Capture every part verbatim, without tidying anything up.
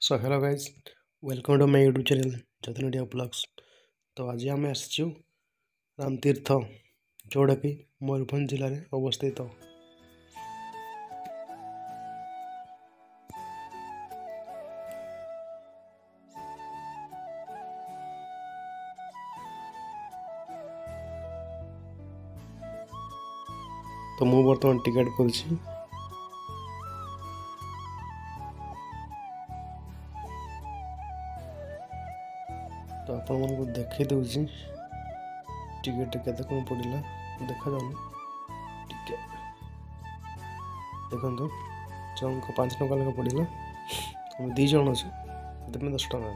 So hello guys, welcome to my YouTube channel Jatan India blogs. तो आज आम आसचु रामतीर्थ जोड़ा कि मयूरभंज जिले में अवस्थित। तो मु बर्तमान टिकेट कर तो आपण मन देखी दूसरी टिकेट के कौन पड़ा देखा जाऊनी टिके देखो जन को पाँच टका लेखा पड़ा आम दी जन अच्छे दस टका।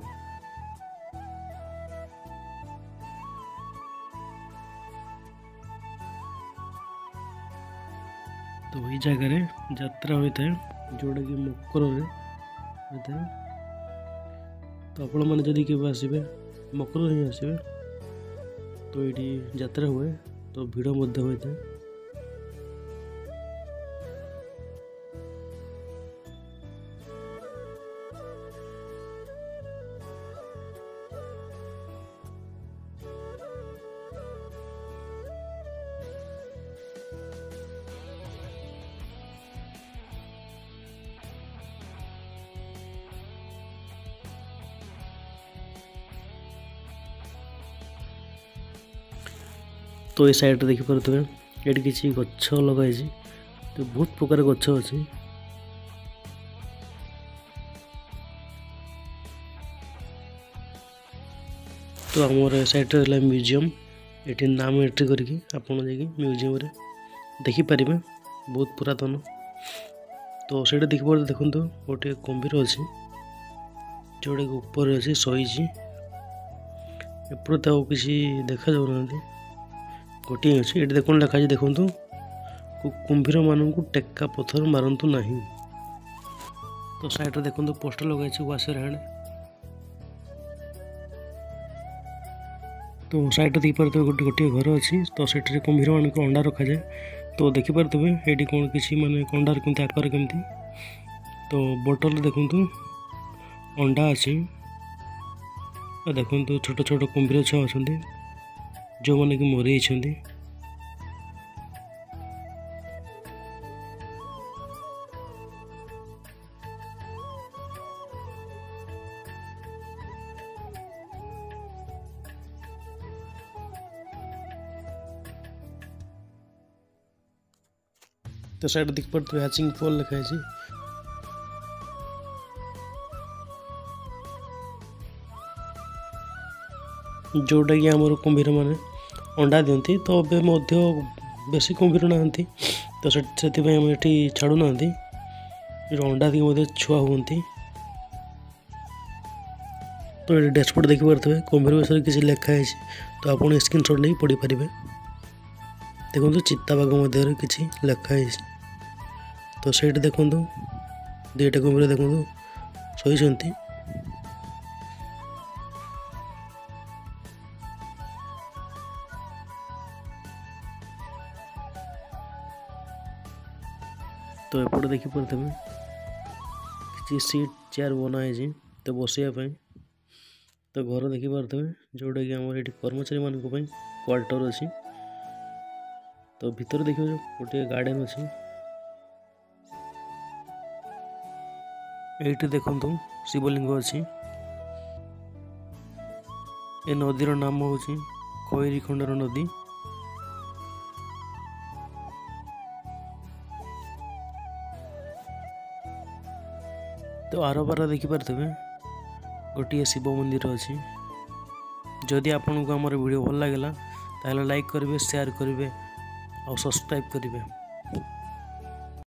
तो वही जगह यात्रा होता है जोड़ा कि मकर होता है। तो आपण मैंने जदि के आसबे मकर ही आसबे तो ये यात्रा हुए तो भिड़ होता है। तो ये साइड देखिपे ये किसी गछ लगाई तो बहुत प्रकार गछ अच्छी। तो आमर साइड रहा म्यूजियम ये नाम एंट्री करके आपड़ म्यूजियम रे देखिपारे बहुत पुरातन। तो से देखिए देखो गोटे कुंभीर अच्छी जोड़ा कि ऊपर अच्छी शही एपटे किसी देखा जाऊना गोटे अच्छे ये देखो लिखाई देखु कुंभीर मान को टेक्का पत्थर मारतु नहीं। तो साइड देखो पोस्टर लगाई वाशर हैंड। तो साइड देखिए गोटे गोटे घर अच्छी तो से कुंभीर मान को अंडा रखा जाए। तो देखिपे ये कौन किसी माने अंडार केमती आकार केमती। तो बोतल देखु अंडा अच्छी देखो छोट छोट कुंभीर छुआ अच्छा जो मैंने कि मरी। तो साइड देख पारे हैचिंग फॉल लिखाई जोटा कि आमर कुंभीर मैंने अंडा दिखती। तो अब बेसी कुंभीर ना तो से छाड़ू ना अंडा दी छुआ होती। तो ये डैशबोर्ड देखिपे कुंभीर विषय किसी लिखाई तो आप स्क्रीनशॉट नहीं पढ़ी पारे। देखो चिताबाघ मध्य किसी लिखाई तो से देखो दुईटा कुंभीर देखो शोती। तो एपटे देखिपे किसी सीट चेयर बनाई तो बसवाई। तो घर देखिपे जोटा कि आम ये कर्मचारी मान क्वार्टर अच्छी। तो भीतर देखिए गोटे गार्डन अच्छी ये देखु शिवलिंग अच्छी। ए नदीर नाम हूँ खैरी खंडर नदी। तो आर पार देखिपे गोटे शिव मंदिर अच्छी। जदि आपन को आम वीडियो भल लगे ताहले लाइक करेंगे, शेयर करेंगे और सब्सक्राइब करेंगे।